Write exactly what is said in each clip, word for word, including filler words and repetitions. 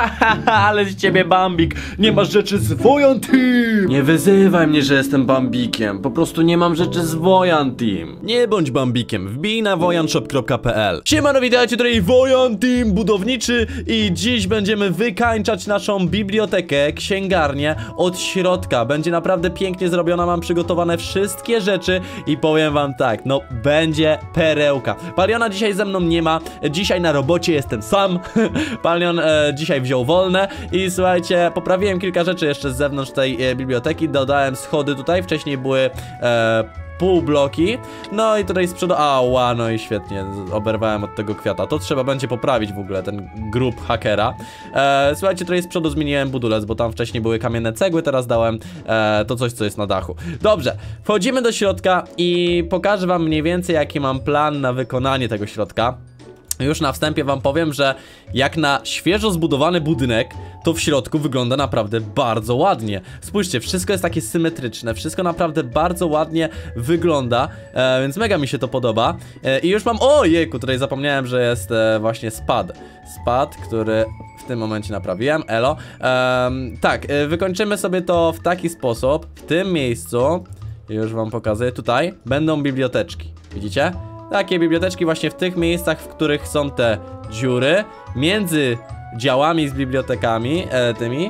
Ale z ciebie Bambik, nie masz rzeczy z Wojan Team. Nie wyzywaj mnie, że jestem Bambikiem. Po prostu nie mam rzeczy z Wojan Team. Nie bądź Bambikiem, wbij na wojanshop kropka p l. Siemano, witajcie, tutaj Wojan Team budowniczy i dziś będziemy wykańczać naszą bibliotekę, księgarnię od środka. Będzie naprawdę pięknie zrobiona, mam przygotowane wszystkie rzeczy i powiem wam tak, no będzie perełka. Paliona dzisiaj ze mną nie ma, dzisiaj na robocie jestem sam. Palion e, dzisiaj wziął wolne i słuchajcie, poprawiłem kilka rzeczy jeszcze z zewnątrz tej e, biblioteki, dodałem schody tutaj, wcześniej były e, pół bloki, no i tutaj z przodu, ała, no i świetnie, oberwałem od tego kwiata, to trzeba będzie poprawić w ogóle ten grób hakera. e, Słuchajcie, tutaj z przodu zmieniłem budulec, bo tam wcześniej były kamienne cegły, teraz dałem e, to coś, co jest na dachu. Dobrze, wchodzimy do środka i pokażę wam mniej więcej, jaki mam plan na wykonanie tego środka. Już na wstępie wam powiem, że jak na świeżo zbudowany budynek, to w środku wygląda naprawdę bardzo ładnie. Spójrzcie, wszystko jest takie symetryczne, wszystko naprawdę bardzo ładnie wygląda, e, więc mega mi się to podoba. e, I już mam, o jejku, tutaj zapomniałem, że jest e, właśnie spad Spad, który w tym momencie naprawiłem, elo. e, Tak, e, wykończymy sobie to w taki sposób. W tym miejscu, już wam pokazuję, tutaj będą biblioteczki, widzicie? Takie biblioteczki właśnie w tych miejscach, w których są te dziury między działami z bibliotekami e, tymi.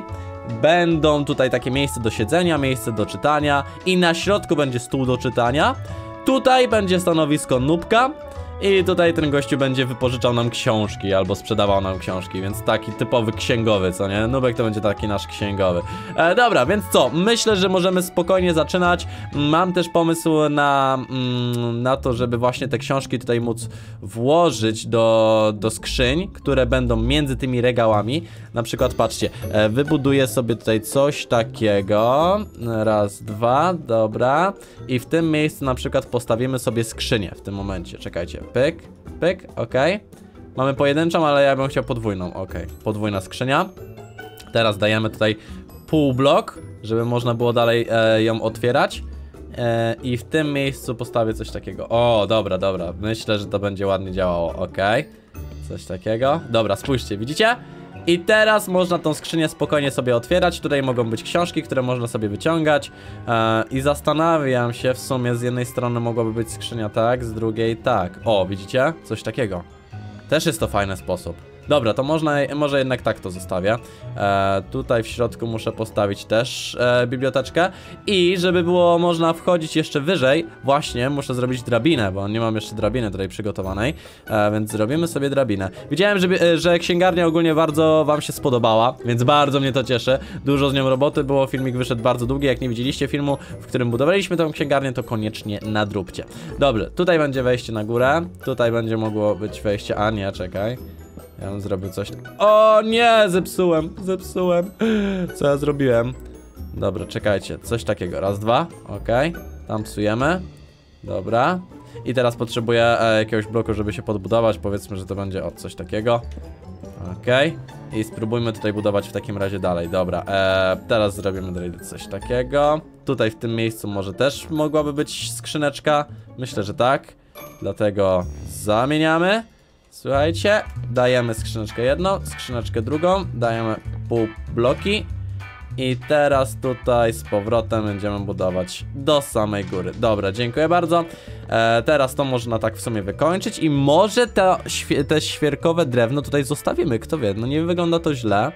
Będą tutaj takie miejsce do siedzenia, miejsce do czytania i na środku będzie stół do czytania. Tutaj będzie stanowisko nubka i tutaj ten gościu będzie wypożyczał nam książki albo sprzedawał nam książki, więc taki typowy księgowy, co nie? Nubek to będzie taki nasz księgowy. E, dobra, więc co? Myślę, że możemy spokojnie zaczynać. Mam też pomysł na, mm, na to, żeby właśnie te książki tutaj móc włożyć do, do skrzyń, które będą między tymi regałami. Na przykład, patrzcie, e, wybuduję sobie tutaj coś takiego. Raz, dwa, dobra. I w tym miejscu na przykład postawimy sobie skrzynię w tym momencie. Czekajcie. Pyk, pyk, ok. Mamy pojedynczą, ale ja bym chciał podwójną, ok. Podwójna skrzynia. Teraz dajemy tutaj pół blok, żeby można było dalej e, ją otwierać. e, I w tym miejscu postawię coś takiego. O, dobra, dobra, myślę, że to będzie ładnie działało, ok. Coś takiego, dobra, spójrzcie, widzicie? I teraz można tą skrzynię spokojnie sobie otwierać. Tutaj mogą być książki, które można sobie wyciągać. e, I zastanawiam się, w sumie z jednej strony mogłaby być skrzynia tak, z drugiej tak. O, widzicie? Coś takiego. Też jest to fajny sposób. Dobra, to można, może jednak tak to zostawię. e, Tutaj w środku muszę postawić też e, biblioteczkę. I żeby było można wchodzić jeszcze wyżej, właśnie muszę zrobić drabinę, bo nie mam jeszcze drabiny tutaj przygotowanej, e, więc zrobimy sobie drabinę. Widziałem, że, że księgarnia ogólnie bardzo wam się spodobała, więc bardzo mnie to cieszy. Dużo z nią roboty było, filmik wyszedł bardzo długi. Jak nie widzieliście filmu, w którym budowaliśmy tą księgarnię, to koniecznie nadróbcie. Dobrze, tutaj będzie wejście na górę. Tutaj będzie mogło być wejście, a nie, czekaj. Ja bym zrobił coś... O nie, zepsułem, zepsułem. Co ja zrobiłem? Dobra, czekajcie, coś takiego, raz, dwa, okej. Tam psujemy. Dobra. I teraz potrzebuję e, jakiegoś bloku, żeby się podbudować. Powiedzmy, że to będzie o coś takiego. Okej. I spróbujmy tutaj budować w takim razie dalej. Dobra, e, teraz zrobimy dalej coś takiego. Tutaj w tym miejscu może też mogłaby być skrzyneczka. Myślę, że tak. Dlatego zamieniamy. Słuchajcie, dajemy skrzyneczkę jedną, skrzyneczkę drugą, dajemy pół bloki. I teraz tutaj z powrotem będziemy budować do samej góry. Dobra, dziękuję bardzo. e, Teraz to można tak w sumie wykończyć. I może te, te świerkowe drewno tutaj zostawimy, kto wie, no nie wygląda to źle.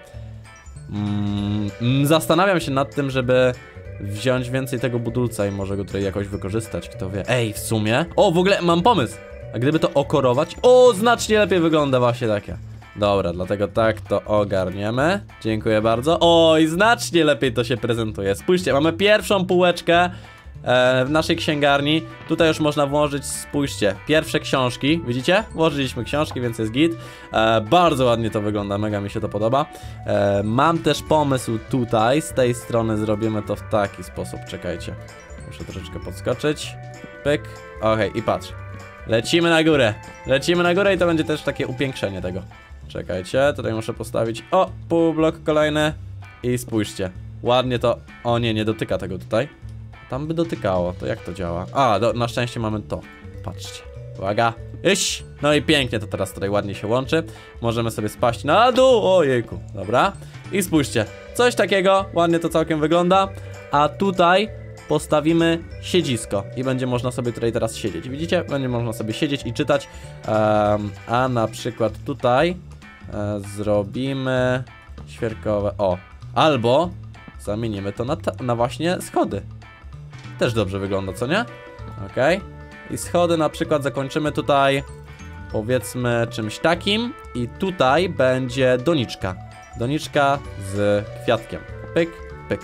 mm, Zastanawiam się nad tym, żeby wziąć więcej tego budulca i może go tutaj jakoś wykorzystać, kto wie. Ej, w sumie, o, w ogóle mam pomysł. A gdyby to okorować? O, znacznie lepiej wygląda właśnie takie. Dobra, dlatego tak to ogarniemy. Dziękuję bardzo. O, i znacznie lepiej to się prezentuje. Spójrzcie, mamy pierwszą półeczkę e, w naszej księgarni. Tutaj już można włożyć, spójrzcie, pierwsze książki. Widzicie? Włożyliśmy książki, więc jest git. e, Bardzo ładnie to wygląda, mega mi się to podoba. e, Mam też pomysł tutaj. Z tej strony zrobimy to w taki sposób. Czekajcie, muszę troszeczkę podskoczyć. Pyk, okej, i patrz. Lecimy na górę, lecimy na górę i to będzie też takie upiększenie tego. Czekajcie, tutaj muszę postawić, o, pół blok kolejny. I spójrzcie, ładnie to, o nie, nie dotyka tego tutaj. Tam by dotykało, to jak to działa? A, do, na szczęście mamy to, patrzcie. Uwaga. Iś. No i pięknie to teraz tutaj ładnie się łączy. Możemy sobie spaść na dół. Ojejku, dobra. I spójrzcie, coś takiego, ładnie to całkiem wygląda. A tutaj postawimy siedzisko i będzie można sobie tutaj teraz siedzieć. Widzicie? Będzie można sobie siedzieć i czytać. um, A na przykład tutaj e, zrobimy świerkowe, o. Albo zamienimy to na, na właśnie schody. Też dobrze wygląda, co nie? Okej. Okay. I schody na przykład zakończymy tutaj, powiedzmy, czymś takim. I tutaj będzie doniczka. Doniczka z kwiatkiem. Pyk, pyk.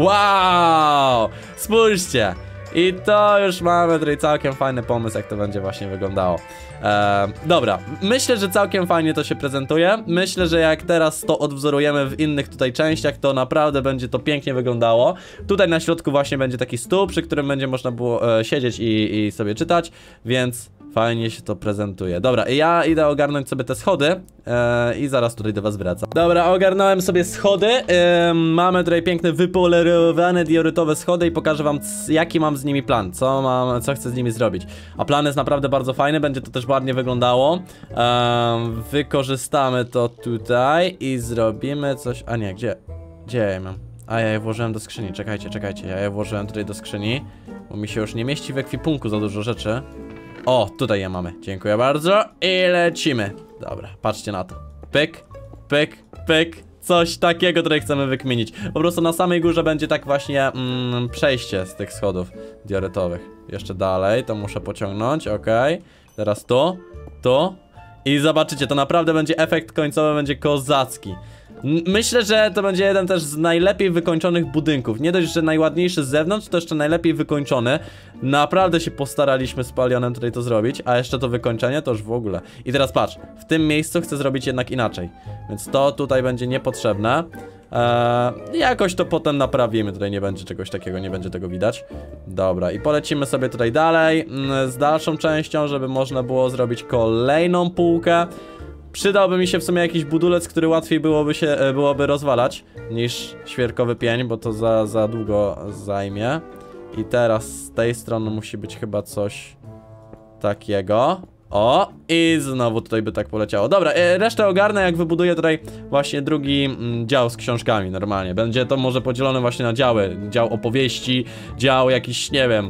Wow! Spójrzcie! I to już mamy tutaj całkiem fajny pomysł, jak to będzie właśnie wyglądało. eee, Dobra, myślę, że całkiem fajnie to się prezentuje. Myślę, że jak teraz to odwzorujemy w innych tutaj częściach, to naprawdę będzie to pięknie wyglądało. Tutaj na środku właśnie będzie taki stół, przy którym będzie można było e, siedzieć i, i sobie czytać, więc fajnie się to prezentuje. Dobra, ja idę ogarnąć sobie te schody e, i zaraz tutaj do was wracam. Dobra, ogarnąłem sobie schody. e, Mamy tutaj piękne, wypolerowane diorytowe schody i pokażę wam, jaki mam z nimi plan, co mam, co chcę z nimi zrobić. A plan jest naprawdę bardzo fajny, będzie to też ładnie wyglądało. e, Wykorzystamy to tutaj i zrobimy coś... A nie, gdzie? Gdzie ja je mam? A ja je włożyłem do skrzyni, czekajcie, czekajcie. Ja je włożyłem tutaj do skrzyni, bo mi się już nie mieści w ekwipunku za dużo rzeczy. O, tutaj je mamy, dziękuję bardzo. I lecimy. Dobra, patrzcie na to. Pyk, pyk, pyk. Coś takiego tutaj chcemy wykminić. Po prostu na samej górze będzie tak właśnie mm, przejście z tych schodów diorytowych. Jeszcze dalej, to muszę pociągnąć, okej. Okay. Teraz tu, tu. I zobaczycie, to naprawdę będzie efekt końcowy, będzie kozacki. Myślę, że to będzie jeden też z najlepiej wykończonych budynków. Nie dość, że najładniejszy z zewnątrz, to jeszcze najlepiej wykończony. Naprawdę się postaraliśmy z Palionem tutaj to zrobić. A jeszcze to wykończenie to już w ogóle. I teraz patrz, w tym miejscu chcę zrobić jednak inaczej. Więc to tutaj będzie niepotrzebne. Eee, jakoś to potem naprawimy. Tutaj nie będzie czegoś takiego, nie będzie tego widać. Dobra, i polecimy sobie tutaj dalej z dalszą częścią, żeby można było zrobić kolejną półkę. Przydałby mi się w sumie jakiś budulec, który łatwiej byłoby się byłoby rozwalać niż świerkowy pień, bo to za, za długo zajmie. I teraz z tej strony musi być chyba coś takiego. O, i znowu tutaj by tak poleciało. Dobra, resztę ogarnę, jak wybuduję tutaj właśnie drugi mm, dział z książkami normalnie. Będzie to może podzielone właśnie na działy. Dział opowieści, dział jakiś, nie wiem...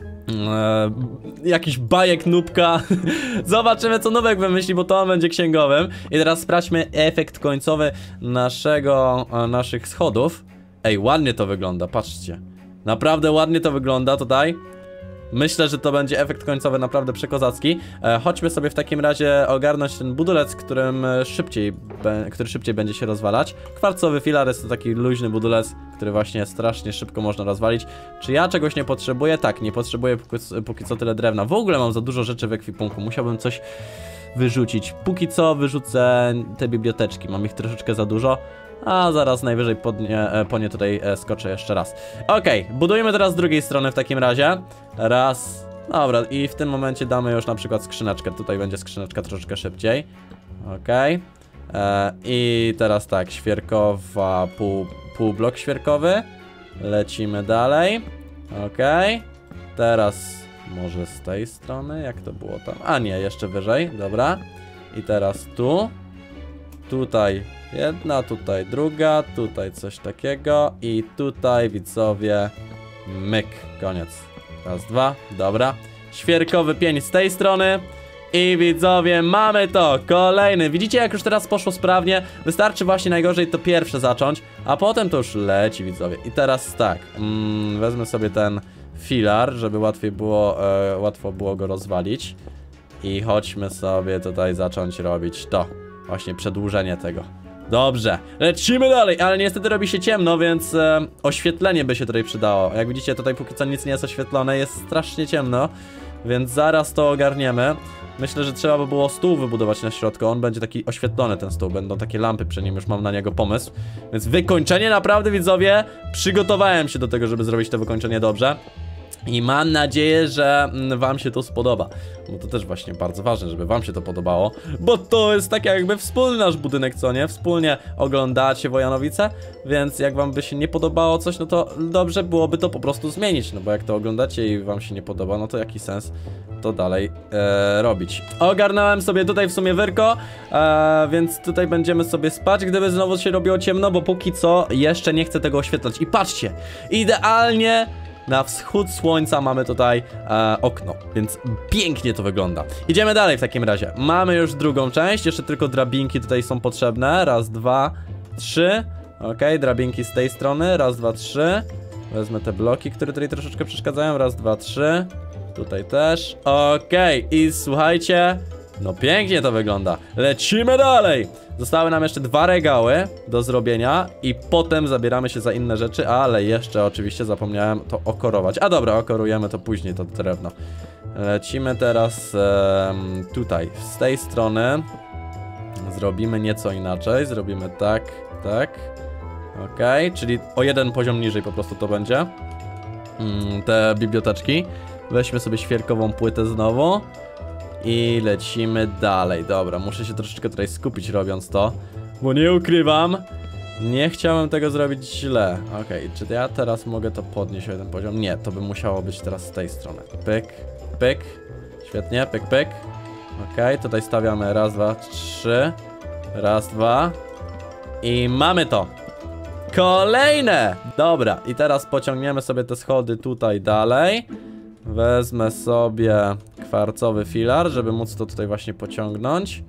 Eee, jakiś bajek nubka. Zobaczymy, co Nubek wymyśli, bo to on będzie księgowym. I teraz sprawdźmy efekt końcowy naszego, e, naszych schodów. Ej, ładnie to wygląda, patrzcie. Naprawdę ładnie to wygląda tutaj. Myślę, że to będzie efekt końcowy naprawdę przekozacki. e, Chodźmy sobie w takim razie ogarnąć ten budulec, którym szybciej, be, który szybciej będzie się rozwalać. Kwarcowy filar jest to taki luźny budulec, który właśnie strasznie szybko można rozwalić. Czy ja czegoś nie potrzebuję? Tak, nie potrzebuję póki, póki co tyle drewna. W ogóle mam za dużo rzeczy w ekwipunku, musiałbym coś wyrzucić. Póki co wyrzucę te biblioteczki, mam ich troszeczkę za dużo. A zaraz najwyżej podnie, po nie tutaj e, skoczę jeszcze raz. Okej, okay, budujemy teraz z drugiej strony w takim razie. Raz. Dobra, i w tym momencie damy już na przykład skrzyneczkę. Tutaj będzie skrzyneczka troszeczkę szybciej. Okej. Okay. I teraz tak, świerkowa, pół, półblok świerkowy. Lecimy dalej. Okej. Okay. Teraz może z tej strony, jak to było tam? A nie, jeszcze wyżej, dobra. I teraz tu. Tutaj jedna, tutaj druga, tutaj coś takiego i tutaj, widzowie, myk, koniec. Raz, dwa, dobra. Świerkowy pień z tej strony i widzowie, mamy to, kolejny. Widzicie, jak już teraz poszło sprawnie? Wystarczy właśnie najgorzej to pierwsze zacząć, a potem to już leci, widzowie. I teraz tak, mm, wezmę sobie ten filar, żeby łatwiej było, e, łatwo było go rozwalić. I chodźmy sobie tutaj zacząć robić to. Właśnie przedłużenie tego. Dobrze, lecimy dalej, ale niestety robi się ciemno, więc e, oświetlenie by się tutaj przydało. Jak widzicie, tutaj póki co nic nie jest oświetlone, jest strasznie ciemno, więc zaraz to ogarniemy. Myślę, że trzeba by było stół wybudować na środku, on będzie taki oświetlony, ten stół, będą takie lampy przy nim, już mam na niego pomysł. Więc wykończenie naprawdę, widzowie, przygotowałem się do tego, żeby zrobić to wykończenie dobrze. I mam nadzieję, że wam się to spodoba. Bo to też właśnie bardzo ważne, żeby wam się to podobało. Bo to jest tak jakby wspólny nasz budynek, co nie? Wspólnie oglądacie Wojanowice. Więc jak wam by się nie podobało coś, no to dobrze byłoby to po prostu zmienić. No bo jak to oglądacie i wam się nie podoba, no to jaki sens to dalej e, robić. Ogarnąłem sobie tutaj w sumie wyrko, e, więc tutaj będziemy sobie spać, gdyby znowu się robiło ciemno, bo póki co jeszcze nie chcę tego oświetlać. I patrzcie, idealnie na wschód słońca mamy tutaj e, okno, więc pięknie to wygląda. Idziemy dalej w takim razie. Mamy już drugą część, jeszcze tylko drabinki tutaj są potrzebne. Raz, dwa, trzy. Ok, drabinki z tej strony. Raz, dwa, trzy. Wezmę te bloki, które tutaj troszeczkę przeszkadzają. Raz, dwa, trzy. Tutaj też. Okej, i słuchajcie, no pięknie to wygląda. Lecimy dalej. Zostały nam jeszcze dwa regały do zrobienia i potem zabieramy się za inne rzeczy, ale jeszcze oczywiście zapomniałem to okorować. A dobra, okorujemy to później, to drewno. Lecimy teraz e, tutaj, z tej strony. Zrobimy nieco inaczej, zrobimy tak, tak. Okej, okay, czyli o jeden poziom niżej po prostu to będzie. Mm, te biblioteczki. Weźmy sobie świerkową płytę znowu. I lecimy dalej. Dobra, muszę się troszeczkę tutaj skupić robiąc to, bo nie ukrywam, nie chciałem tego zrobić źle. Okej, okay, czy ja teraz mogę to podnieść o jeden poziom? Nie, to by musiało być teraz z tej strony. Pyk, pyk. Świetnie, pyk, pyk. Okej, okay, tutaj stawiamy raz, dwa, trzy. Raz, dwa. I mamy to. Kolejne! Dobra, i teraz pociągniemy sobie te schody tutaj dalej. Wezmę sobie kwarcowy filar, żeby móc to tutaj właśnie pociągnąć.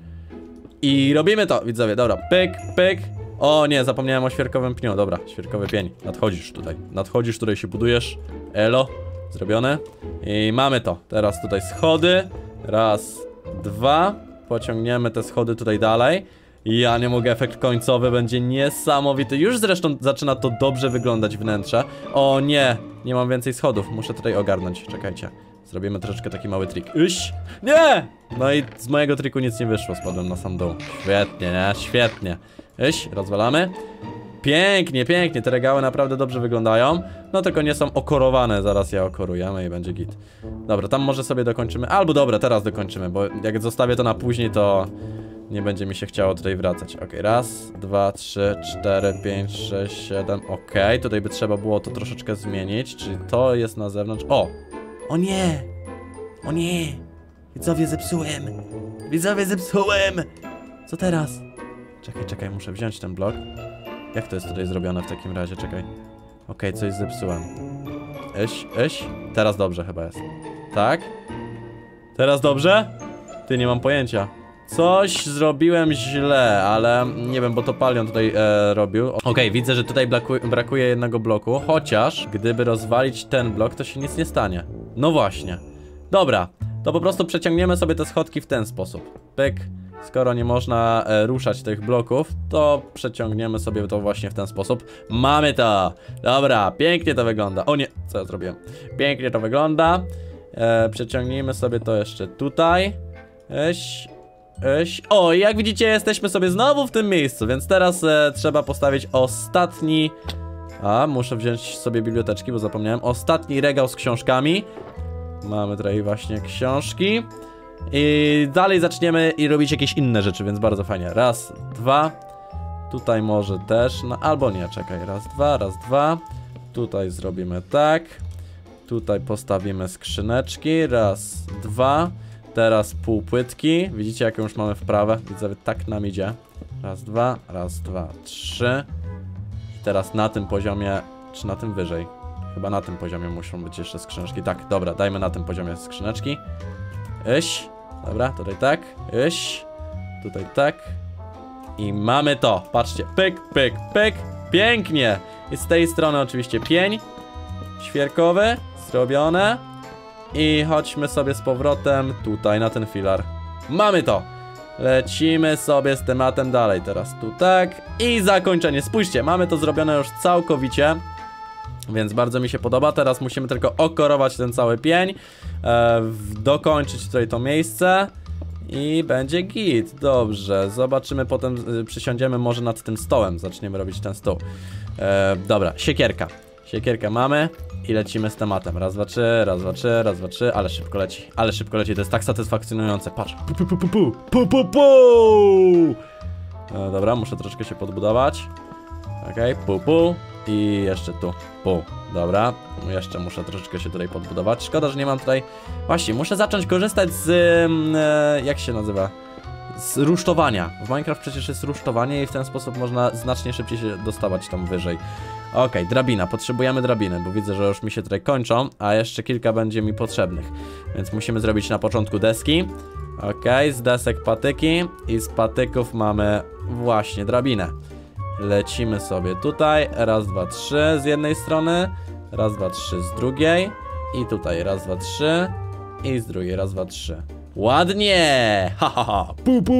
I robimy to, widzowie, dobra, pyk, pyk. O nie, zapomniałem o świerkowym pniu, dobra, świerkowy pień. Nadchodzisz tutaj, nadchodzisz, tutaj się budujesz. Elo, zrobione. I mamy to, teraz tutaj schody. Raz, dwa. Pociągniemy te schody tutaj dalej. Ja nie mogę, efekt końcowy będzie niesamowity. Już zresztą zaczyna to dobrze wyglądać wnętrze. O nie, nie mam więcej schodów, muszę tutaj ogarnąć, czekajcie. Zrobimy troszeczkę taki mały trik. Iś! Nie! No i z mojego triku nic nie wyszło, spadłem na sam dół. Świetnie, nie? Świetnie. Iś, rozwalamy. Pięknie, pięknie, te regały naprawdę dobrze wyglądają. No tylko nie są okorowane, zaraz je okorujemy i będzie git. Dobra, tam może sobie dokończymy, albo dobra, teraz dokończymy, bo jak zostawię to na później, to nie będzie mi się chciało tutaj wracać. Ok, raz, dwa, trzy, cztery, pięć, sześć, siedem. Ok, tutaj by trzeba było to troszeczkę zmienić. Czyli to jest na zewnątrz. O! O nie! O nie! Widzowie, zepsułem! Widzowie, zepsułem! Co teraz? Czekaj, czekaj, muszę wziąć ten blok. Jak to jest tutaj zrobione w takim razie? Czekaj. Ok, coś zepsułem. Eś, eś. Teraz dobrze chyba jest. Tak? Teraz dobrze? Ty, nie mam pojęcia. Coś zrobiłem źle, ale nie wiem, bo to Palion tutaj e, robił. Okej, okay, widzę, że tutaj brakuje jednego bloku. Chociaż, gdyby rozwalić ten blok, to się nic nie stanie. No właśnie. Dobra, to po prostu przeciągniemy sobie te schodki w ten sposób. Pyk. Skoro nie można e, ruszać tych bloków, to przeciągniemy sobie to właśnie w ten sposób. Mamy to! Dobra, pięknie to wygląda. O nie, co ja zrobiłem? Pięknie to wygląda. E, przeciągnijmy sobie to jeszcze tutaj. Eś. Eś. O, jak widzicie, jesteśmy sobie znowu w tym miejscu, więc teraz e, trzeba postawić ostatni... A, muszę wziąć sobie biblioteczki, bo zapomniałem. Ostatni regał z książkami. Mamy tutaj właśnie książki. I dalej zaczniemy i robić jakieś inne rzeczy, więc bardzo fajnie. Raz, dwa. Tutaj może też, no albo nie, czekaj. Raz, dwa, raz, dwa. Tutaj zrobimy tak. Tutaj postawimy skrzyneczki. Raz, dwa. Teraz półpłytki. Widzicie, jaką już mamy wprawę? Widzowie, tak nam idzie. Raz, dwa, raz, dwa, trzy. I teraz na tym poziomie, czy na tym wyżej? Chyba na tym poziomie muszą być jeszcze skrzyneczki. Tak, dobra, dajmy na tym poziomie skrzyneczki. Iś. Dobra, tutaj tak. Iś. Tutaj tak. I mamy to. Patrzcie. Pyk, pyk, pyk. Pięknie. I z tej strony oczywiście pień świerkowy. Zrobione. I chodźmy sobie z powrotem tutaj na ten filar. Mamy to. Lecimy sobie z tematem dalej. Teraz tu tak. I zakończenie. Spójrzcie, mamy to zrobione już całkowicie. Więc bardzo mi się podoba. Teraz musimy tylko okorować ten cały pień. E, dokończyć tutaj to miejsce. I będzie git. Dobrze. Zobaczymy potem. Y, przysiądziemy może nad tym stołem. Zaczniemy robić ten stół. E, dobra. Siekierka. Siekierkę mamy i lecimy z tematem. Raz, dwa, trzy, raz, dwa, trzy, raz, dwa, trzy, ale szybko leci, ale szybko leci, to jest tak satysfakcjonujące. Patrz. Pu, pu, pu, pu, pu, pu, pu, pu. E, dobra, muszę troszkę się podbudować. Okej, okay, pu, pu. I jeszcze tu, pu. Dobra, jeszcze muszę troszeczkę się tutaj podbudować. Szkoda, że nie mam tutaj... Właśnie, muszę zacząć korzystać z... E, jak się nazywa? Z rusztowania. W Minecraft przecież jest rusztowanie i w ten sposób można znacznie szybciej się dostawać tam wyżej. Okej, okay, drabina. Potrzebujemy drabiny, bo widzę, że już mi się tutaj kończą, a jeszcze kilka będzie mi potrzebnych. Więc musimy zrobić na początku deski. Okej, okay, z desek patyki i z patyków mamy właśnie drabinę. Lecimy sobie tutaj. Raz, dwa, trzy z jednej strony. Raz, dwa, trzy z drugiej. I tutaj raz, dwa, trzy. I z drugiej raz, dwa, trzy. Ładnie! Ha, ha, ha! Pu, pu!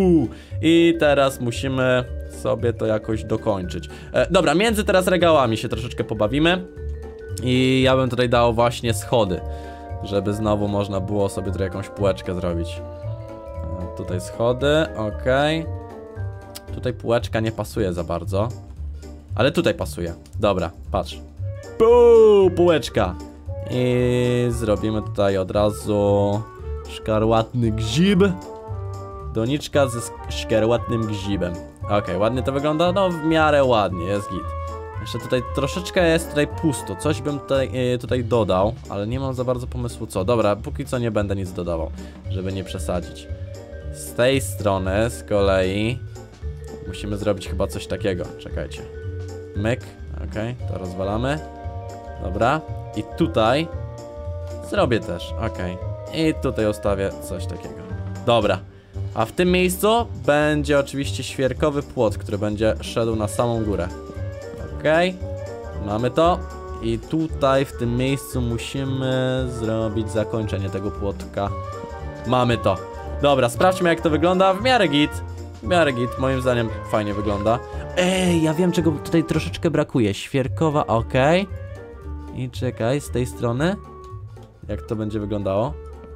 I teraz musimy sobie to jakoś dokończyć. E, dobra, między teraz regałami się troszeczkę pobawimy. I ja bym tutaj dał właśnie schody, żeby znowu można było sobie tutaj jakąś półeczkę zrobić. E, tutaj schody, okej. Okay. Tutaj półeczka nie pasuje za bardzo. Ale tutaj pasuje. Dobra, patrz. Puu, półeczka. I zrobimy tutaj od razu... szkarłatny gzib. Doniczka ze szkarłatnym gzibem. Okej, okay, ładnie to wygląda? No w miarę ładnie, jest git. Jeszcze tutaj troszeczkę jest tutaj pusto. Coś bym tutaj, yy, tutaj dodał, ale nie mam za bardzo pomysłu co. Dobra, póki co nie będę nic dodawał, żeby nie przesadzić. Z tej strony z kolei musimy zrobić chyba coś takiego. Czekajcie. Myk, okej, okay, to rozwalamy. Dobra, i tutaj zrobię też, okej. Okay. I tutaj ustawię coś takiego. Dobra. A w tym miejscu będzie oczywiście świerkowy płot, który będzie szedł na samą górę. Okej. Okay. Mamy to. I tutaj w tym miejscu musimy zrobić zakończenie tego płotka. Mamy to. Dobra, sprawdźmy jak to wygląda. W miarę git. W miarę git. Moim zdaniem fajnie wygląda. Ej, ja wiem czego tutaj troszeczkę brakuje. Świerkowa, okej. Okay. I czekaj, z tej strony. Jak to będzie wyglądało?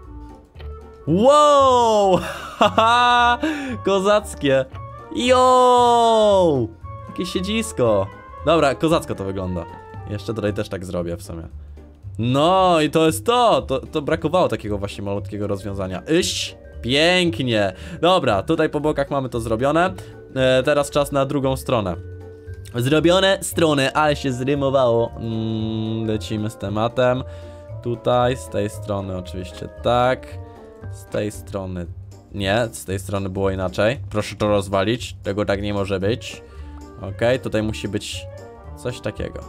Wow! Haha! Kozackie! Yo! Jakie siedzisko! Dobra, kozacko to wygląda. Jeszcze tutaj też tak zrobię w sumie. No i to jest to! To, to brakowało takiego właśnie malutkiego rozwiązania. Iś! Pięknie! Dobra, tutaj po bokach mamy to zrobione. E, teraz czas na drugą stronę. Zrobione strony, ale się zrymowało. Mm, lecimy z tematem. Tutaj, z tej strony oczywiście tak. Z tej strony nie, z tej strony było inaczej. Proszę to rozwalić, tego tak nie może być. Okej, okay, tutaj musi być coś takiego.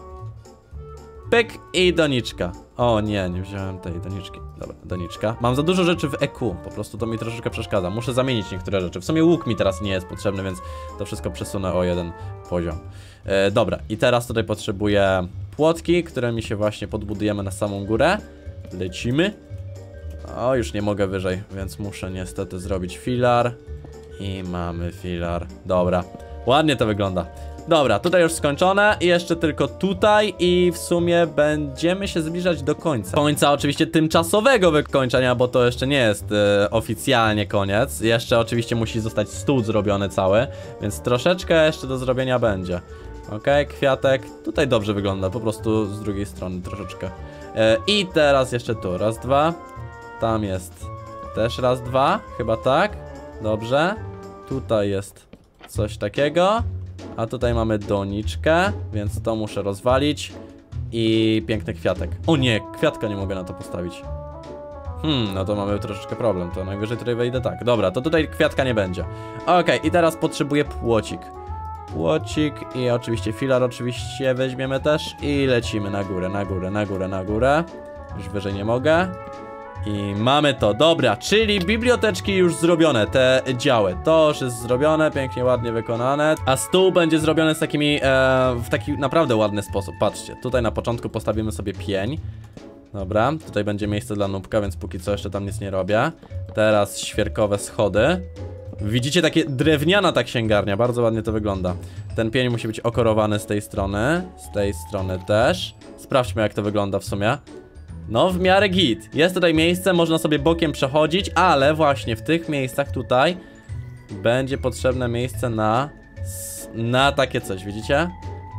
Pyk i doniczka. O nie, nie wziąłem tej doniczki. Dobra, doniczka. Mam za dużo rzeczy w E Q, po prostu to mi troszeczkę przeszkadza. Muszę zamienić niektóre rzeczy. W sumie łuk mi teraz nie jest potrzebny, więc to wszystko przesunę o jeden poziom. e, Dobra, i teraz tutaj potrzebuję płotki, które mi się właśnie podbudujemy na samą górę. Lecimy. O, już nie mogę wyżej, więc muszę niestety zrobić filar. I mamy filar. Dobra, ładnie to wygląda. Dobra, tutaj już skończone i jeszcze tylko tutaj i w sumie będziemy się zbliżać do końca. Końca oczywiście tymczasowego wykończenia, bo to jeszcze nie jest e, oficjalnie koniec. Jeszcze oczywiście musi zostać stół zrobiony cały, więc troszeczkę jeszcze do zrobienia będzie. Okej, okay, kwiatek. Tutaj dobrze wygląda, po prostu z drugiej strony troszeczkę. E, I teraz jeszcze tu, raz, dwa. Tam jest też raz, dwa, chyba tak. Dobrze. Tutaj jest coś takiego. A tutaj mamy doniczkę, więc to muszę rozwalić. I piękny kwiatek. O nie, kwiatka nie mogę na to postawić. Hmm, no to mamy troszeczkę problem. To najwyżej tutaj wejdę tak. Dobra, to tutaj kwiatka nie będzie. Okej, okay, i teraz potrzebuję płocik. Płocik i oczywiście filar oczywiście weźmiemy też. I lecimy na górę, na górę, na górę, na górę. Już wyżej nie mogę. I mamy to, dobra, czyli biblioteczki już zrobione, te działy. To już jest zrobione, pięknie, ładnie wykonane. A stół będzie zrobiony z takimi, e, w taki naprawdę ładny sposób. Patrzcie, tutaj na początku postawimy sobie pień. Dobra, tutaj będzie miejsce dla nóbka, więc póki co jeszcze tam nic nie robię. Teraz świerkowe schody. Widzicie, takie drewniana ta księgarnia, bardzo ładnie to wygląda. Ten pień musi być okorowany z tej strony, z tej strony też. Sprawdźmy jak to wygląda w sumie. No, w miarę git. Jest tutaj miejsce, można sobie bokiem przechodzić, ale właśnie w tych miejscach tutaj będzie potrzebne miejsce na na takie coś, widzicie?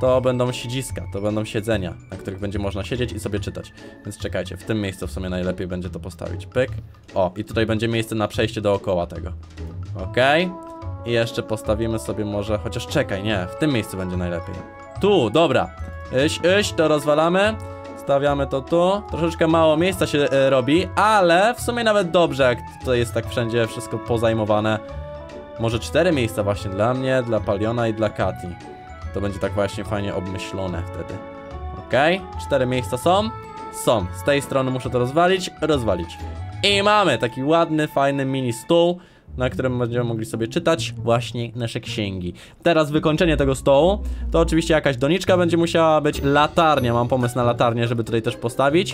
to będą siedziska, to będą siedzenia, na których będzie można siedzieć i sobie czytać. Więc czekajcie, w tym miejscu w sumie najlepiej będzie to postawić. Pyk. O, i tutaj będzie miejsce na przejście dookoła tego. Okej. Okay. I jeszcze postawimy sobie może, chociaż czekaj, nie, w tym miejscu będzie najlepiej. Tu, dobra. Iś, iś, to rozwalamy. Stawiamy to tu. Troszeczkę mało miejsca się e, robi, ale w sumie nawet dobrze, jak tutaj jest tak wszędzie wszystko pozajmowane. Może cztery miejsca właśnie dla mnie, dla Paliona i dla Kati. To będzie tak właśnie fajnie obmyślone wtedy. Okej, okay. Cztery miejsca są? Są. Z tej strony muszę to rozwalić, rozwalić. I mamy taki ładny, fajny mini stół, na którym będziemy mogli sobie czytać właśnie nasze księgi. Teraz wykończenie tego stołu, to oczywiście jakaś doniczka będzie musiała być, latarnia, mam pomysł na latarnię, żeby tutaj też postawić.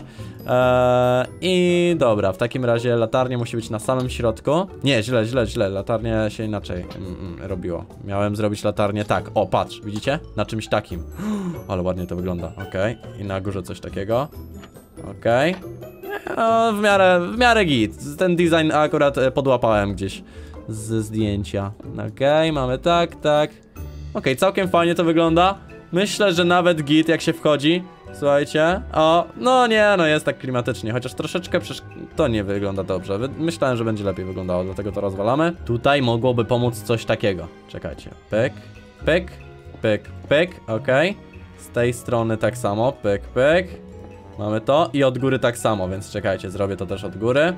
Eee, I dobra, w takim razie latarnia musi być na samym środku. Nie, źle, źle, źle, latarnie się inaczej mm, mm, robiło. Miałem zrobić latarnię tak, o patrz, widzicie? Na czymś takim. Ale ładnie to wygląda, okej. Okay. I na górze coś takiego. Okej. Okay. No, w miarę, w miarę git. Ten design akurat e, podłapałem gdzieś z zdjęcia. Okej, okay, mamy tak, tak. Okej, okay, całkiem fajnie to wygląda. Myślę, że nawet git jak się wchodzi. Słuchajcie. O, no nie, no jest tak klimatycznie. Chociaż troszeczkę przecież to nie wygląda dobrze. Myślałem, że będzie lepiej wyglądało, dlatego to rozwalamy. Tutaj mogłoby pomóc coś takiego. Czekajcie. Pyk, pyk, pyk, pyk. Okej. Okay. Z tej strony tak samo. Pyk, pyk. Mamy to i od góry tak samo, więc czekajcie, zrobię to też od góry.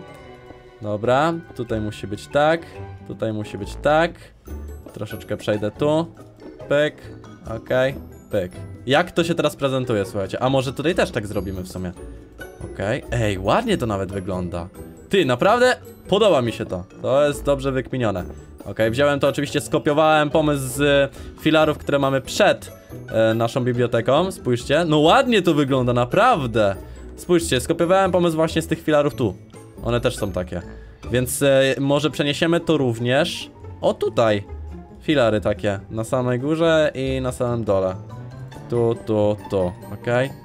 Dobra, tutaj musi być tak. Tutaj musi być tak. Troszeczkę przejdę tu. Pyk, okej, okay. Pyk. Jak to się teraz prezentuje, słuchajcie? A może tutaj też tak zrobimy w sumie? Okej, okay. Ej, ładnie to nawet wygląda. Ty, naprawdę podoba mi się to. To jest dobrze wykminione. Okej, okay, wziąłem to oczywiście, skopiowałem pomysł z filarów, które mamy przed e, naszą biblioteką. Spójrzcie, no ładnie to wygląda, naprawdę. Spójrzcie, skopiowałem pomysł właśnie z tych filarów tu. One też są takie. Więc e, może przeniesiemy to również. O, tutaj. Filary takie, na samej górze i na samym dole. Tu, tu, tu, okej. Okay.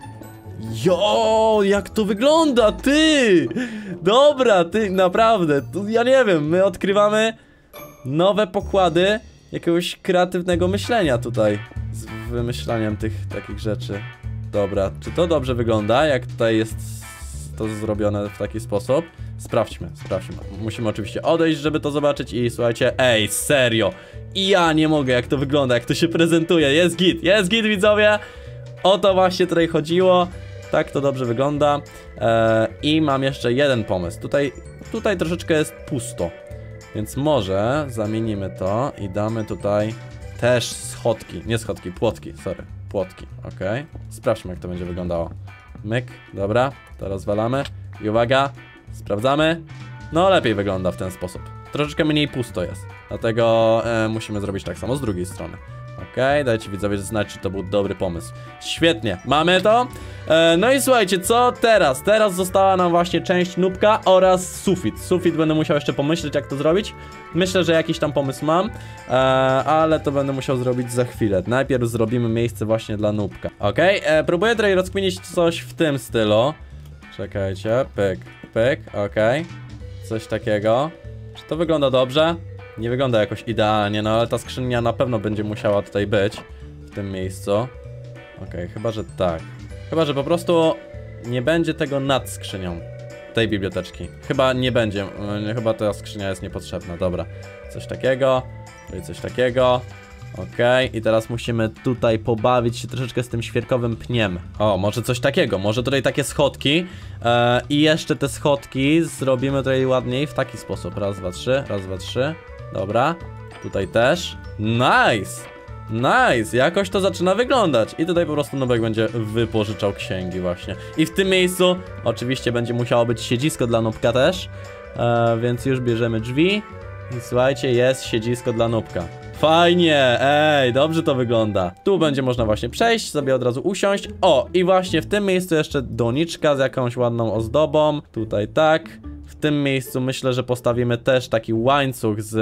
Jo, jak to wygląda, ty! Dobra, ty, naprawdę, tu, ja nie wiem, my odkrywamy nowe pokłady jakiegoś kreatywnego myślenia tutaj z wymyślaniem tych takich rzeczy. Dobra, czy to dobrze wygląda, jak tutaj jest to zrobione w taki sposób? Sprawdźmy, sprawdźmy. Musimy oczywiście odejść, żeby to zobaczyć i słuchajcie, ej, serio, i ja nie mogę, jak to wygląda, jak to się prezentuje, jest git, jest git, widzowie! O to właśnie tutaj chodziło, tak to dobrze wygląda. eee, I mam jeszcze jeden pomysł, tutaj, tutaj troszeczkę jest pusto. Więc może zamienimy to i damy tutaj też schodki, nie schodki, płotki, sorry, płotki, okej. Okay. Sprawdźmy, jak to będzie wyglądało. Myk, dobra, to rozwalamy i uwaga, sprawdzamy. No lepiej wygląda w ten sposób. Troszeczkę mniej pusto jest, dlatego e, musimy zrobić tak samo z drugiej strony. Okej, okay, dajcie widzowie znać, czy to był dobry pomysł. Świetnie, mamy to. e, No i słuchajcie, co teraz? Teraz została nam właśnie część nóbka oraz sufit. Sufit będę musiał jeszcze pomyśleć, jak to zrobić. Myślę, że jakiś tam pomysł mam, e, ale to będę musiał zrobić za chwilę. Najpierw zrobimy miejsce właśnie dla nóbka. Okej, okay, próbuję tutaj rozkminić coś w tym stylu. Czekajcie, pyk, pyk, okej, okay. Coś takiego. Czy to wygląda dobrze? Nie wygląda jakoś idealnie, no ale ta skrzynia na pewno będzie musiała tutaj być w tym miejscu. Okej, okay, chyba, że tak. Chyba, że po prostu nie będzie tego nad skrzynią tej biblioteczki. Chyba nie będzie, chyba ta skrzynia jest niepotrzebna, dobra. Coś takiego, tutaj coś takiego. Okej, okay. I teraz musimy tutaj pobawić się troszeczkę z tym świerkowym pniem. O, może coś takiego, może tutaj takie schodki. eee, I jeszcze te schodki zrobimy tutaj ładniej w taki sposób. Raz, dwa, trzy, raz, dwa, trzy. Dobra, tutaj też. Nice! Nice! Jakoś to zaczyna wyglądać. I tutaj po prostu Nubek będzie wypożyczał księgi właśnie. I w tym miejscu oczywiście będzie musiało być siedzisko dla Nubka też. eee, Więc już bierzemy drzwi. I słuchajcie, jest siedzisko dla Nubka. Fajnie, ej, dobrze to wygląda. Tu będzie można właśnie przejść, sobie od razu usiąść. O, i właśnie w tym miejscu jeszcze doniczka z jakąś ładną ozdobą. Tutaj tak. W tym miejscu myślę, że postawimy też taki łańcuch z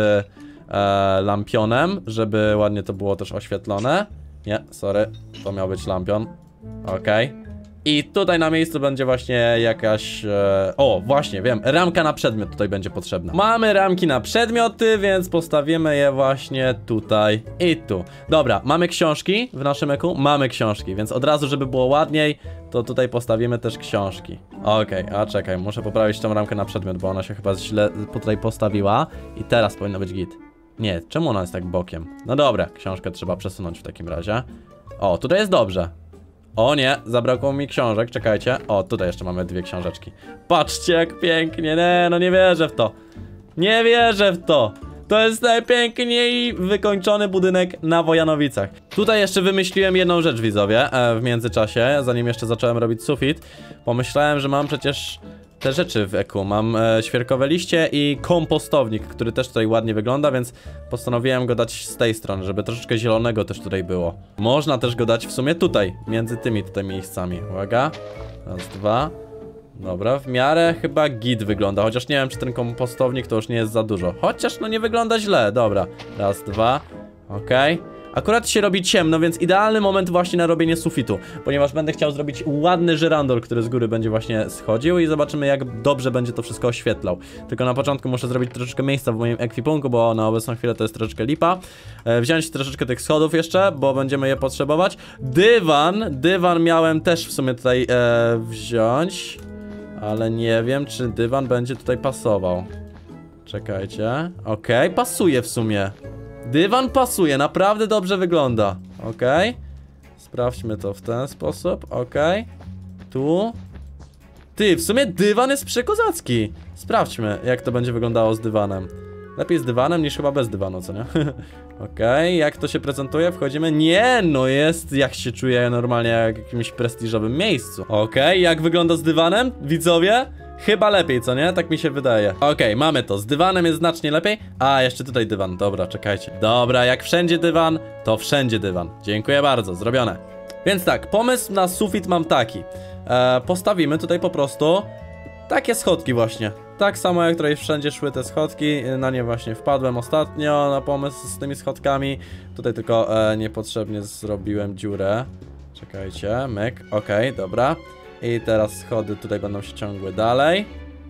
e, lampionem, żeby ładnie to było też oświetlone. Nie, sorry, to miał być lampion. Okej. Okay. I tutaj na miejscu będzie właśnie jakaś... E... O, właśnie, wiem, ramka na przedmiot tutaj będzie potrzebna. Mamy ramki na przedmioty, więc postawimy je właśnie tutaj i tu. Dobra, mamy książki w naszym eku? Mamy książki, więc od razu, żeby było ładniej, to tutaj postawimy też książki. Okej, okay, a czekaj, muszę poprawić tą ramkę na przedmiot, bo ona się chyba źle tutaj postawiła. I teraz powinno być git. Nie, czemu ona jest tak bokiem? No dobra, książkę trzeba przesunąć w takim razie. O, tutaj jest dobrze. O nie, zabrakło mi książek, czekajcie. O, tutaj jeszcze mamy dwie książeczki. Patrzcie jak pięknie, nie, no nie wierzę w to. Nie wierzę w to. To jest najpiękniej wykończony budynek na Wojanowicach. Tutaj jeszcze wymyśliłem jedną rzecz, widzowie, e, w międzyczasie, zanim jeszcze zacząłem robić sufit. Pomyślałem, że mam przecież te rzeczy w eku. Mam e, świerkowe liście i kompostownik, który też tutaj ładnie wygląda, więc postanowiłem go dać z tej strony, żeby troszeczkę zielonego też tutaj było. Można też go dać w sumie tutaj, między tymi tutaj miejscami. Uwaga. Raz, dwa. Dobra, w miarę chyba git wygląda, chociaż nie wiem, czy ten kompostownik to już nie jest za dużo. Chociaż no nie wygląda źle, dobra. Raz, dwa. Okej. Okay. Akurat się robi ciemno, więc idealny moment właśnie na robienie sufitu, ponieważ będę chciał zrobić ładny żyrandol, który z góry będzie właśnie schodził i zobaczymy, jak dobrze będzie to wszystko oświetlał. Tylko na początku muszę zrobić troszeczkę miejsca w moim ekwipunku, bo na obecną chwilę to jest troszeczkę lipa. e, Wziąć troszeczkę tych schodów jeszcze, bo będziemy je potrzebować. Dywan, dywan miałem też w sumie tutaj e, wziąć, ale nie wiem, czy dywan będzie tutaj pasował. Czekajcie. Okej, okay, pasuje w sumie. Dywan pasuje, naprawdę dobrze wygląda. Okej. Okay. Sprawdźmy to w ten sposób. Okej. Okay. Tu. Ty, w sumie dywan jest przekozacki. Sprawdźmy, jak to będzie wyglądało z dywanem. Lepiej z dywanem niż chyba bez dywanu, co nie? Okej, okay. Jak to się prezentuje? Wchodzimy. Nie, no jest, jak się czuję normalnie jak w jakimś prestiżowym miejscu. Okej, okay. Jak wygląda z dywanem, widzowie? Chyba lepiej, co nie? Tak mi się wydaje. Okej, okay, mamy to. Z dywanem jest znacznie lepiej. A, jeszcze tutaj dywan. Dobra, czekajcie. Dobra, jak wszędzie dywan, to wszędzie dywan. Dziękuję bardzo, zrobione. Więc tak, pomysł na sufit mam taki. E, postawimy tutaj po prostu takie schodki właśnie. Tak samo jak tutaj wszędzie szły te schodki. Na nie właśnie wpadłem ostatnio, na pomysł z tymi schodkami. Tutaj tylko e, niepotrzebnie zrobiłem dziurę. Czekajcie, myk. Okej, okay, dobra. I teraz schody tutaj będą się ciągły dalej.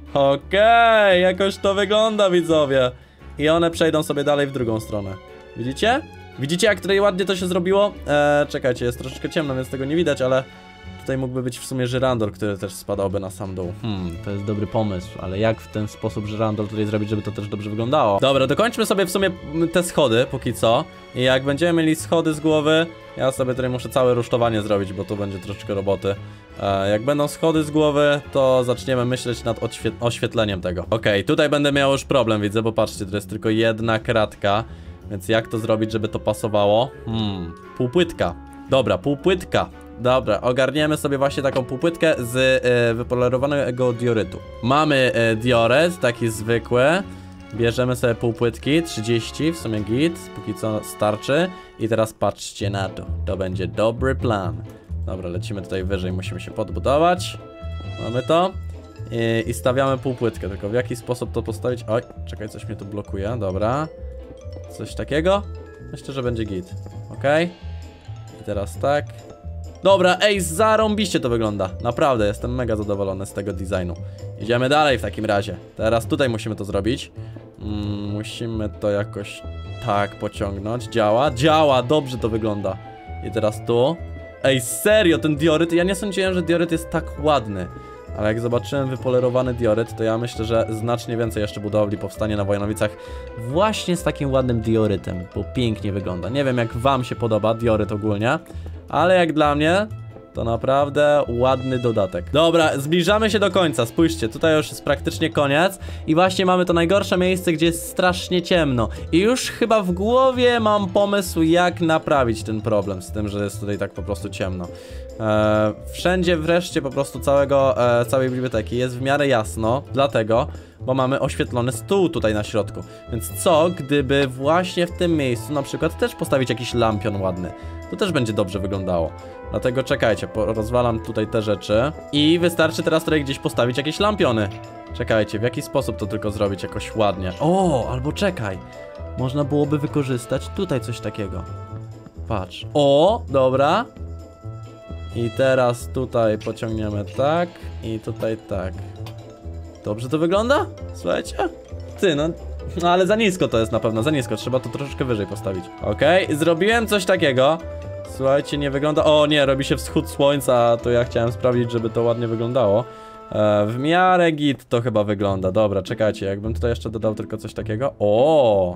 Okej, okay, jakoś to wygląda, widzowie. I one przejdą sobie dalej w drugą stronę. Widzicie? Widzicie, jak tutaj ładnie to się zrobiło? Eee, czekajcie, jest troszeczkę ciemno, więc tego nie widać, ale tutaj mógłby być w sumie żyrandol, który też spadałby na sam dół. Hmm, to jest dobry pomysł, ale jak w ten sposób żyrandol tutaj zrobić, żeby to też dobrze wyglądało? Dobra, dokończmy sobie w sumie te schody, póki co. I jak będziemy mieli schody z głowy, ja sobie tutaj muszę całe rusztowanie zrobić, bo tu będzie troszeczkę roboty. E, jak będą schody z głowy, to zaczniemy myśleć nad oświetleniem tego. Okej, okay, tutaj będę miał już problem, widzę, bo patrzcie, to jest tylko jedna kratka. Więc jak to zrobić, żeby to pasowało? Hmm, półpłytka. Dobra, półpłytka. Dobra, ogarniemy sobie właśnie taką półpłytkę z e, wypolerowanego diorytu. Mamy e, dioryt, taki zwykły. Bierzemy sobie półpłytki, trzydzieści, w sumie git, póki co starczy. I teraz patrzcie na to, to będzie dobry plan. Dobra, lecimy tutaj wyżej, musimy się podbudować. Mamy to. I, i stawiamy półpłytkę, tylko w jaki sposób to postawić? Oj, czekaj, coś mnie tu blokuje, dobra. Coś takiego? Myślę, że będzie git. Okej. I teraz tak. Dobra, ej, zarąbiście to wygląda. Naprawdę, jestem mega zadowolony z tego designu. Idziemy dalej w takim razie. Teraz tutaj musimy to zrobić. Mm, musimy to jakoś tak pociągnąć. Działa? Działa, dobrze to wygląda. I teraz tu. Ej, serio, ten dioryt, ja nie sądziłem, że dioryt jest tak ładny. Ale jak zobaczyłem wypolerowany dioryt, to ja myślę, że znacznie więcej jeszcze budowli powstanie na Wojanowicach właśnie z takim ładnym diorytem, bo pięknie wygląda. Nie wiem, jak wam się podoba dioryt ogólnie, ale jak dla mnie, to naprawdę ładny dodatek. Dobra, zbliżamy się do końca, spójrzcie, tutaj już jest praktycznie koniec. I właśnie mamy to najgorsze miejsce, gdzie jest strasznie ciemno. I już chyba w głowie mam pomysł, jak naprawić ten problem z tym, że jest tutaj tak po prostu ciemno. Eee, wszędzie wreszcie po prostu całego, e, całej biblioteki jest w miarę jasno, dlatego, bo mamy oświetlony stół tutaj na środku. Więc co, gdyby właśnie w tym miejscu na przykład też postawić jakiś lampion ładny? To też będzie dobrze wyglądało. Dlatego czekajcie, rozwalam tutaj te rzeczy. I wystarczy teraz tutaj gdzieś postawić jakieś lampiony. Czekajcie, w jaki sposób to tylko zrobić jakoś ładnie. O, albo czekaj. Można byłoby wykorzystać tutaj coś takiego. Patrz. O, dobra. I teraz tutaj pociągniemy tak. I tutaj tak. Dobrze to wygląda? Słuchajcie? Ty, no... No ale za nisko to jest na pewno, za nisko. Trzeba to troszeczkę wyżej postawić. Okej, okay, zrobiłem coś takiego. Słuchajcie, nie wygląda... O nie, robi się wschód słońca. To ja chciałem sprawdzić, żeby to ładnie wyglądało. e, W miarę git to chyba wygląda. Dobra, czekajcie, jakbym tutaj jeszcze dodał tylko coś takiego. O!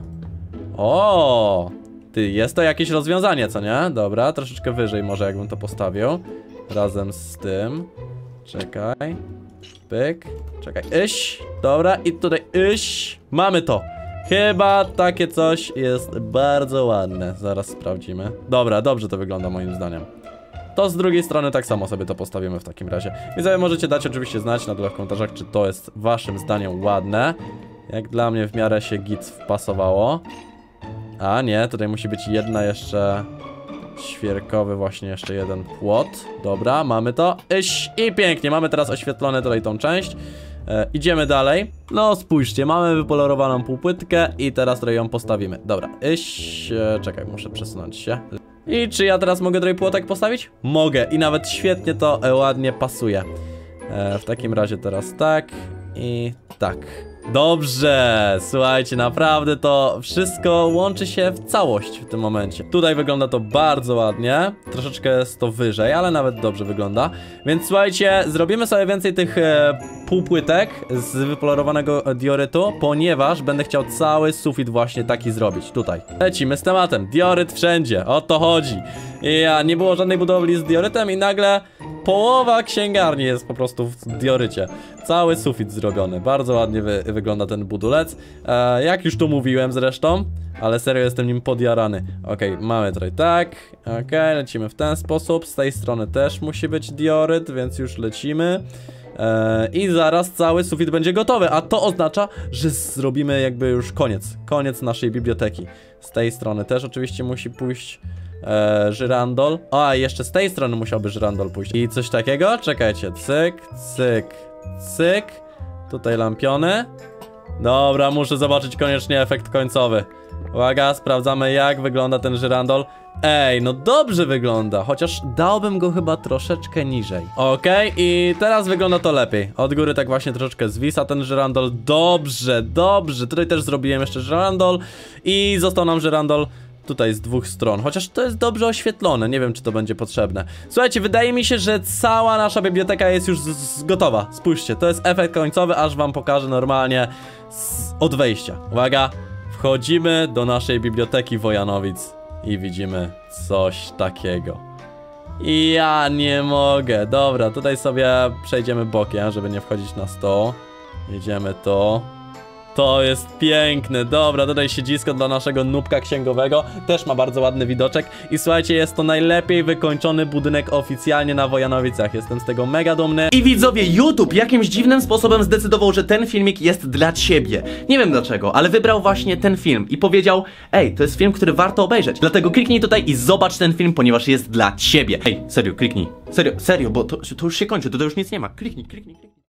O! Ty, jest to jakieś rozwiązanie, co nie? Dobra, troszeczkę wyżej może jakbym to postawił. Razem z tym. Czekaj. Pyk. Czekaj. Iś. Dobra, i tutaj iś. Mamy to. Chyba takie coś jest bardzo ładne. Zaraz sprawdzimy. Dobra, dobrze to wygląda moim zdaniem. To z drugiej strony tak samo sobie to postawimy w takim razie. I sobie możecie dać oczywiście znać na dole w komentarzach, czy to jest waszym zdaniem ładne. Jak dla mnie w miarę się git wpasowało. A nie, tutaj musi być jedna jeszcze... Świerkowy właśnie jeszcze jeden płot. Dobra, mamy to. Iś, i pięknie, mamy teraz oświetlone tutaj tą część. e, Idziemy dalej. No spójrzcie, mamy wypolerowaną półpłytkę i teraz tutaj ją postawimy. Dobra, iś, e, czekaj, muszę przesunąć się. I czy ja teraz mogę tutaj płotek postawić? Mogę i nawet świetnie to e, ładnie pasuje. e, W takim razie teraz tak i tak. Dobrze, słuchajcie, naprawdę to wszystko łączy się w całość w tym momencie. Tutaj wygląda to bardzo ładnie, troszeczkę jest to wyżej, ale nawet dobrze wygląda. Więc słuchajcie, zrobimy sobie więcej tych e, półpłytek z wypolerowanego diorytu, ponieważ będę chciał cały sufit właśnie taki zrobić, tutaj. Lecimy z tematem, dioryt wszędzie, o to chodzi. I ja, nie było żadnej budowli z diorytem i nagle połowa księgarni jest po prostu w diorycie. Cały sufit zrobiony, bardzo ładnie wy wygląda ten budulec. e, Jak już tu mówiłem zresztą, ale serio jestem nim podjarany. Okej, okay, mamy tutaj tak. Okej, okay, lecimy w ten sposób. Z tej strony też musi być dioryt, więc już lecimy. e, I zaraz cały sufit będzie gotowy, a to oznacza, że zrobimy jakby już koniec. Koniec naszej biblioteki. Z tej strony też oczywiście musi pójść Eee, żyrandol. O, a jeszcze z tej strony musiałby żyrandol pójść. I coś takiego? Czekajcie. Cyk, cyk, cyk. Tutaj lampiony. Dobra, muszę zobaczyć koniecznie efekt końcowy. Uwaga, sprawdzamy jak wygląda ten żyrandol. Ej, no dobrze wygląda. Chociaż dałbym go chyba troszeczkę niżej. Okej, okay, i teraz wygląda to lepiej. Od góry tak właśnie troszeczkę zwisa ten żyrandol. Dobrze, dobrze. Tutaj też zrobiłem jeszcze żyrandol. I został nam żyrandol tutaj z dwóch stron, chociaż to jest dobrze oświetlone, nie wiem czy to będzie potrzebne. Słuchajcie, wydaje mi się, że cała nasza biblioteka jest już z, z, gotowa. Spójrzcie, to jest efekt końcowy, aż wam pokażę normalnie z, od wejścia. Uwaga, wchodzimy do naszej biblioteki Wojanowic i widzimy coś takiego. I ja nie mogę. Dobra, tutaj sobie przejdziemy bokiem, żeby nie wchodzić na stół. Jedziemy tu. To jest piękne, dobra, tutaj siedzisko dla naszego nubka księgowego. Też ma bardzo ładny widoczek. I słuchajcie, jest to najlepiej wykończony budynek oficjalnie na Wojanowicach. Jestem z tego mega dumny. I widzowie, YouTube jakimś dziwnym sposobem zdecydował, że ten filmik jest dla ciebie. Nie wiem dlaczego, ale wybrał właśnie ten film i powiedział: ej, to jest film, który warto obejrzeć. Dlatego kliknij tutaj i zobacz ten film, ponieważ jest dla ciebie. Ej, serio, kliknij. Serio, serio, bo to, to już się kończy, to, to już nic nie ma. Kliknij, kliknij, kliknij.